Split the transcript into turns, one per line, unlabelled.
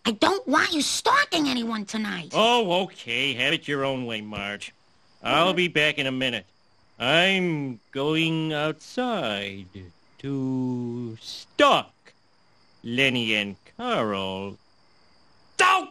I don't want you stalking anyone tonight.
Oh, okay. Have it your own way, Marge. I'll be back in a minute. I'm going outside to stalk Lenny and Carl. Don't!